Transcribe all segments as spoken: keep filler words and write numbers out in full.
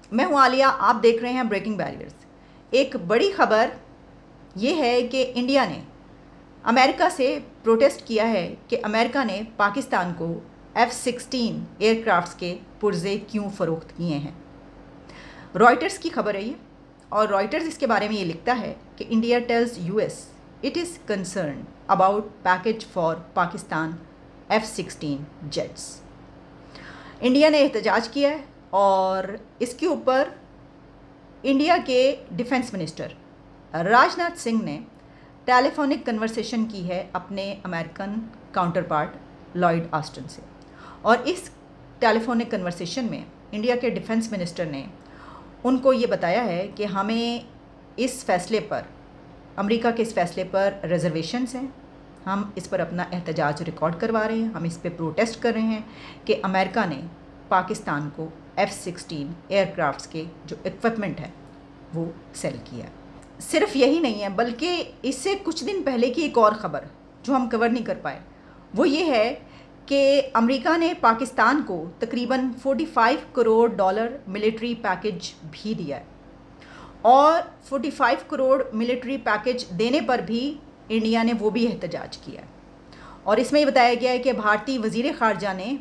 मैं हूँ आलिया, आप देख रहे हैं ब्रेकिंग बैरियर्स। एक बड़ी खबर ये है कि इंडिया ने अमेरिका से प्रोटेस्ट किया है कि अमेरिका ने पाकिस्तान को एफ सिक्सटीन एयरक्राफ्ट्स के पुर्जे क्यों फ़रोख्त किए हैं। रॉयटर्स की खबर है ये, और रॉयटर्स इसके बारे में ये लिखता है कि India tells US it is concern about package for Pakistan F sixteen jets. India ने एहतजाज किया है और इसके ऊपर इंडिया के डिफेंस मिनिस्टर राजनाथ सिंह ने टेलीफोनिक कन्वर्सेशन की है अपने American counter part Lloyd Austin से। और इस टेलीफोनिक कन्वर्सेशन में इंडिया के डिफेंस मिनिस्टर ने उनको ये बताया है कि हमें इस फ़ैसले पर, अमेरिका के इस फ़ैसले पर रिजर्वेशंस हैं, हम इस पर अपना एहतजाज रिकॉर्ड करवा रहे हैं, हम इस पर प्रोटेस्ट कर रहे हैं कि अमेरिका ने पाकिस्तान को एफ सिक्सटीन एयरक्राफ्ट्स के जो इक्विपमेंट है वो सेल किया। सिर्फ यही नहीं है, बल्कि इससे कुछ दिन पहले की एक और ख़बर जो हम कवर नहीं कर पाए वो ये है कि अमेरिका ने पाकिस्तान को तकरीबन पैंतालीस करोड़ डॉलर मिलिट्री पैकेज भी दिया है। और पैंतालीस करोड़ मिलिट्री पैकेज देने पर भी इंडिया ने वो भी एहतजाज किया। और इसमें ये बताया गया है कि भारतीय वज़ीर ख़ारजा ने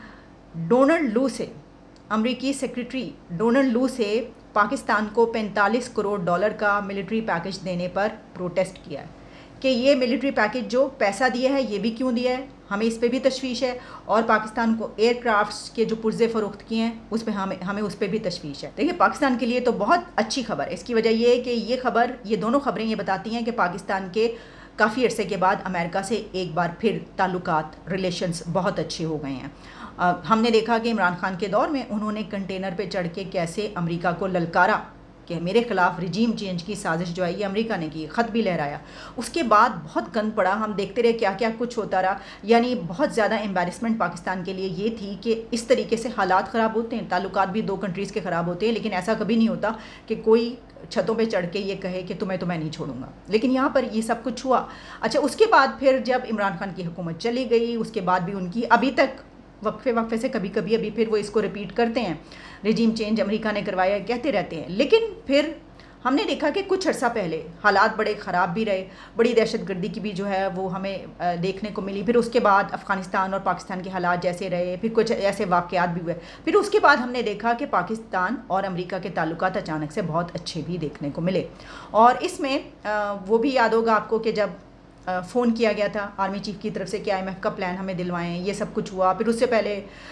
डोनाल्ड लू से, अमरीकी सेक्रेटरी डोनाल्ड लू से पाकिस्तान को पैंतालीस करोड़ डॉलर का मिलिट्री पैकेज देने पर प्रोटेस्ट किया है कि ये मिलिट्री पैकेज जो पैसा दिया है ये भी क्यों दिया है, हमें इस पे भी तशवीश है। और पाकिस्तान को एयरक्राफ्ट्स के जो पुर्जे फ़रोख्त किए हैं उस पर हमें हमें उस पर भी तशवीश है। देखिए, पाकिस्तान के लिए तो बहुत अच्छी खबर है। इसकी वजह ये है कि ये खबर, ये दोनों खबरें ये बताती हैं कि पाकिस्तान के काफ़ी अरसे के बाद अमेरिका से एक बार फिर ताल्लुकात, रिलेशंस बहुत अच्छे हो गए हैं। आ, हमने देखा कि इमरान खान के दौर में उन्होंने कंटेनर पे चढ़ के कैसे अमेरिका को ललकारा कि मेरे ख़िलाफ़ रिजीम चेंज की साजिश जो है ये अमेरिका ने की, ख़त भी लहराया। उसके बाद बहुत गंद पड़ा, हम देखते रहे क्या क्या कुछ होता रहा। यानी बहुत ज़्यादा एम्बैरसमेंट पाकिस्तान के लिए ये थी कि इस तरीके से हालात ख़राब होते हैं, ताल्लुकात भी दो कंट्रीज़ के ख़राब होते हैं, लेकिन ऐसा कभी नहीं होता कि कोई छतों पे चढ़ के ये कहे कि तुम्हें तो मैं नहीं छोड़ूंगा। लेकिन यहाँ पर ये सब कुछ हुआ। अच्छा, उसके बाद फिर जब इमरान खान की हुकूमत चली गई, उसके बाद भी उनकी अभी तक वक्फे वक्फे से कभी कभी अभी फिर वो इसको रिपीट करते हैं, रिजीम चेंज अमेरिका ने करवाया कहते रहते हैं। लेकिन फिर हमने देखा कि कुछ अर्सा पहले हालात बड़े ख़राब भी रहे, बड़ी दहशतगर्दी की भी जो है वो हमें देखने को मिली। फिर उसके बाद अफ़गानिस्तान और पाकिस्तान के हालात जैसे रहे, फिर कुछ ऐसे वाक़यात भी हुए। फिर उसके बाद हमने देखा कि पाकिस्तान और अमेरिका के ताल्लुकात अचानक से बहुत अच्छे भी देखने को मिले। और इसमें वो भी याद होगा आपको कि जब फ़ोन किया गया था आर्मी चीफ़ की तरफ से कि आई एम एफ का प्लान हमें दिलवाएं, ये सब कुछ हुआ। फिर उससे पहले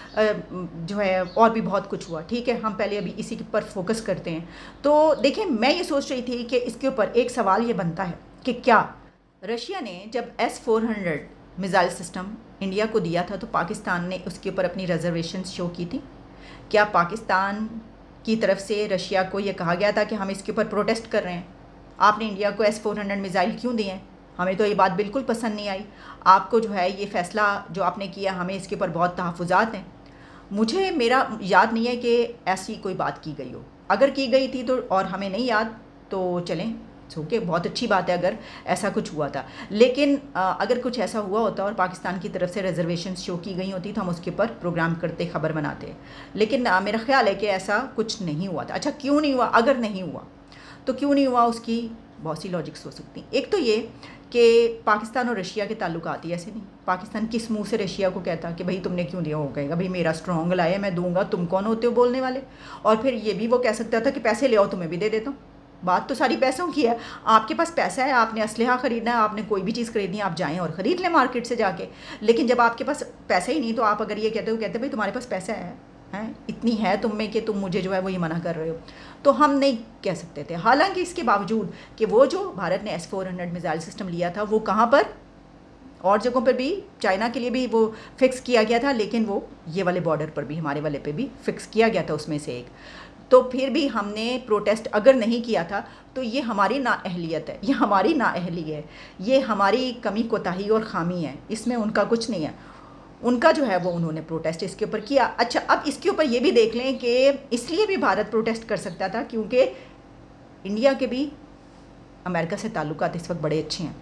जो है और भी बहुत कुछ हुआ। ठीक है, हम पहले अभी इसी पर फोकस करते हैं। तो देखिए, मैं ये सोच रही थी कि इसके ऊपर एक सवाल ये बनता है कि क्या रशिया ने जब S four hundred missile system India को दिया था तो पाकिस्तान ने उसके ऊपर अपनी रिजर्वेशन शो की थी? क्या पाकिस्तान की तरफ से रशिया को ये कहा गया था कि हम इसके ऊपर प्रोटेस्ट कर रहे हैं, आपने इंडिया को एस फोर हंड्रेड मिज़ाइल क्यों दिए हैं? हमें तो ये बात बिल्कुल पसंद नहीं आई। आपको जो है ये फ़ैसला जो आपने किया, हमें इसके ऊपर बहुत तहफ़्फ़ुज़ात हैं। मुझे मेरा याद नहीं है कि ऐसी कोई बात की गई हो। अगर की गई थी तो और हमें नहीं याद तो चलें, ओके, बहुत अच्छी बात है अगर ऐसा कुछ हुआ था। लेकिन आ, अगर कुछ ऐसा हुआ होता और पाकिस्तान की तरफ से रिजर्वेशन शो की गई होती तो हम उसके ऊपर प्रोग्राम करते, खबर बनाते। लेकिन आ, मेरा ख़्याल है कि ऐसा कुछ नहीं हुआ था। अच्छा, क्यों नहीं हुआ? अगर नहीं हुआ तो क्यों नहीं हुआ, उसकी बहुत सी लॉजिक्स हो सकती हैं। एक तो ये कि पाकिस्तान और रशिया के ताल्लुकात ही ऐसे नहीं। पाकिस्तान किस मुंह से रशिया को कहता कि भाई तुमने क्यों दिया? हो कहेगा भाई मेरा स्ट्रॉन्ग लाया, मैं दूंगा, तुम कौन होते हो बोलने वाले? और फिर ये भी वो कह सकता था कि पैसे ले आओ, तुम्हें भी दे देता हूँ। बात तो सारी पैसों की है। आपके पास पैसा है, आपने असलहा ख़रीदना है, आपने कोई भी चीज़ खरीदनी है, आप जाएँ और ख़रीद लें मार्केट से जाके। लेकिन जब आपके पास पैसा ही नहीं तो आप अगर ये कहते हो, कहते भाई तुम्हारे पास पैसा है हैं, इतनी है तुम में कि तुम मुझे जो है वो ये मना कर रहे हो, तो हम नहीं कह सकते थे। हालांकि इसके बावजूद कि वो जो भारत ने S four hundred missile system लिया था वो कहाँ पर, और जगहों पर भी, चाइना के लिए भी वो फिक्स किया गया था, लेकिन वो ये वाले बॉर्डर पर भी, हमारे वाले पे भी फिक्स किया गया था उसमें से एक। तो फिर भी हमने प्रोटेस्ट अगर नहीं किया था तो ये हमारी नाअहलियत है, ये हमारी नाअहली है, ये हमारी कमी कोताही और ख़ामी है, इसमें उनका कुछ नहीं है। उनका जो है वो उन्होंने प्रोटेस्ट इसके ऊपर किया। अच्छा, अब इसके ऊपर ये भी देख लें कि इसलिए भी भारत प्रोटेस्ट कर सकता था क्योंकि इंडिया के भी अमेरिका से ताल्लुकात इस वक्त बड़े अच्छे हैं।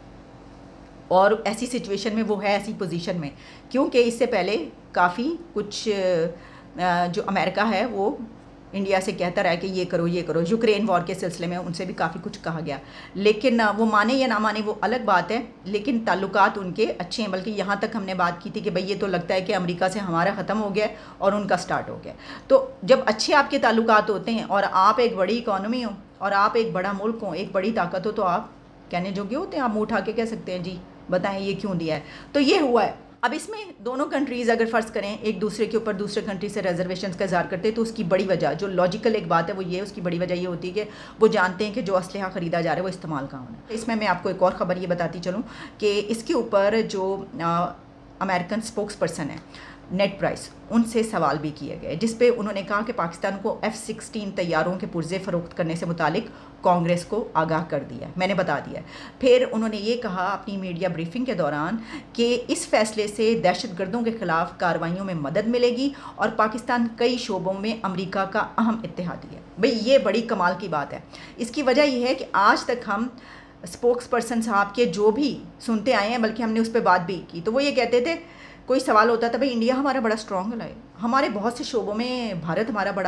और ऐसी सिचुएशन में वो है, ऐसी पोजीशन में, क्योंकि इससे पहले काफ़ी कुछ जो अमेरिका है वो इंडिया से कहता रहा कि ये करो ये करो। यूक्रेन वॉर के सिलसिले में उनसे भी काफ़ी कुछ कहा गया, लेकिन वो माने या ना माने वो अलग बात है, लेकिन ताल्लुकात उनके अच्छे हैं। बल्कि यहाँ तक हमने बात की थी कि भाई ये तो लगता है कि अमेरिका से हमारा ख़त्म हो गया और उनका स्टार्ट हो गया। तो जब अच्छे आपके ताल्लुकात होते हैं और आप एक बड़ी इकॉनमी हो और आप एक बड़ा मुल्क हो, एक बड़ी ताकत हो, तो आप कहने जोगे होते हैं। आप मुँह उठा के कह सकते हैं जी बताएं ये क्यों दिया है। तो ये हुआ है। अब इसमें दोनों कंट्रीज़ अगर फ़र्ज़ करें एक दूसरे के ऊपर दूसरे कंट्री से रिजर्वेशन का इज़हार करते हैं, तो उसकी बड़ी वजह जो लॉजिकल एक बात है वो ये, उसकी बड़ी वजह ये होती है कि वो जानते हैं कि जो असलहा ख़रीदा जा रहा है वो इस्तेमाल कहाँ होना है। इसमें मैं आपको एक और ख़बर ये बताती चलूँ कि इसके ऊपर जो अमेरिकन स्पोक्स पर्सन है नेट प्राइस, उनसे सवाल भी किए गए, जिस पे उन्होंने कहा कि पाकिस्तान को एफ़ सिक्सटीन तैयारों के पुर्जे फ़रोख्त करने से मुतालिक कांग्रेस को आगाह कर दिया, मैंने बता दिया। फिर उन्होंने ये कहा अपनी मीडिया ब्रीफिंग के दौरान कि इस फैसले से दहशतगर्दों के ख़िलाफ़ कार्रवाइयों में मदद मिलेगी और पाकिस्तान कई शोबों में अमेरिका का अहम इत्तेहादी है। भाई ये बड़ी कमाल की बात है। इसकी वजह यह है कि आज तक हम स्पोक्स पर्सन साहब के जो भी सुनते आए हैं, बल्कि हमने उस पर बात भी की, तो वो ये कहते थे, कोई सवाल होता था भाई इंडिया हमारा बड़ा स्ट्रॉन्ग है, हमारे बहुत से शोबों में भारत हमारा बड़ा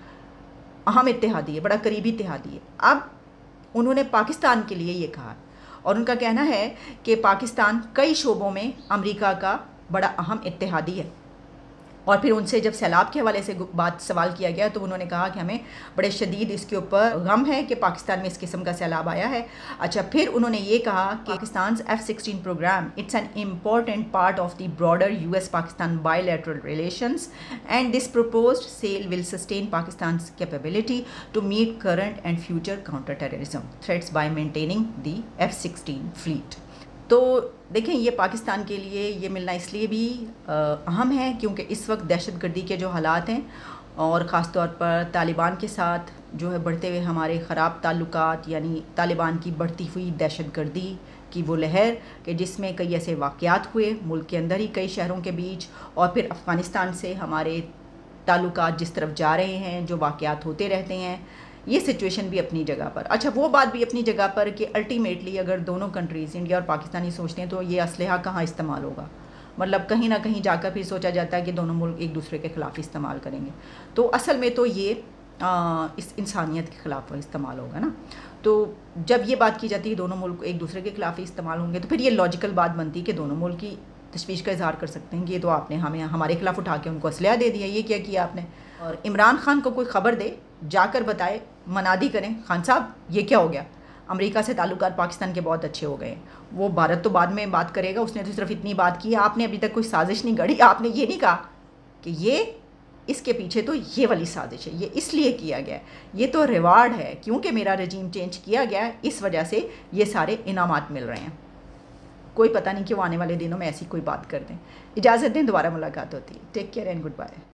अहम इत्तेहादी है, बड़ा करीबी इत्तेहादी है। अब उन्होंने पाकिस्तान के लिए ये कहा और उनका कहना है कि पाकिस्तान कई शोबों में अमेरिका का बड़ा अहम इत्तेहादी है। और फिर उनसे जब सैलाब के हवाले से बात सवाल किया गया तो उन्होंने कहा कि हमें बड़े शदीद इसके ऊपर गम है कि पाकिस्तान में इस किस्म का सैलाब आया है। अच्छा, फिर उन्होंने ये कहा कि Pakistan F sixteen program it's an important part of the broader U S Pakistan bilateral relations and this proposed sale will sustain Pakistan capability to meet current and future counter terrorism threats by maintaining the F sixteen fleet. तो देखें, ये पाकिस्तान के लिए ये मिलना इसलिए भी अहम है क्योंकि इस वक्त दहशतगर्दी के जो हालात हैं और ख़ास तौर पर तालिबान के साथ जो है बढ़ते हुए हमारे ख़राब ताल्लुकात, यानी तालिबान की बढ़ती हुई दहशतगर्दी की वो लहर कि जिसमें कई ऐसे वाक़यात हुए मुल्क के अंदर ही कई शहरों के बीच, और फिर अफ़गानिस्तान से हमारे ताल्लुकात जिस तरफ जा रहे हैं, जो वाक़यात होते रहते हैं, ये सिचुएशन भी अपनी जगह पर। अच्छा, वो बात भी अपनी जगह पर कि अल्टीमेटली अगर दोनों कंट्रीज़ इंडिया और पाकिस्तानी सोचते हैं तो ये असलहा कहाँ इस्तेमाल होगा, मतलब कहीं ना कहीं जाकर फिर सोचा जाता है कि दोनों मुल्क एक दूसरे के ख़िलाफ़ इस्तेमाल करेंगे। तो असल में तो ये आ, इस इंसानियत के ख़िलाफ़ इस्तेमाल होगा ना। तो जब ये बात की जाती है दोनों मुल्क एक दूसरे के ख़िलाफ़ इस्तेमाल होंगे, तो फिर ये लॉजिकल बात बनती है कि दोनों मुल्क की तशवीश का इजहार कर सकते हैं कि ये तो आपने हमें हमारे खिलाफ उठा के उनको असलहा दे दिया, ये क्या किया आपने। और इमरान खान को कोई ख़बर दे, जाकर बताए, मनादी करें, खान साहब ये क्या हो गया, अमेरिका से ताल्लुकात पाकिस्तान के बहुत अच्छे हो गए। वो भारत तो बाद में बात करेगा, उसने तो सिर्फ इतनी बात की, आपने अभी तक कोई साजिश नहीं गढ़ी। आपने ये नहीं कहा कि ये इसके पीछे तो ये वाली साजिश है, ये इसलिए किया गया, ये तो रिवार्ड है क्योंकि मेरा रजीम चेंज किया गया, इस वजह से ये सारे इनामात मिल रहे हैं। कोई पता नहीं क्यों आने वाले दिनों में ऐसी कोई बात कर दें। इजाज़त दें, दोबारा मुलाकात होती है। Take care and good bye.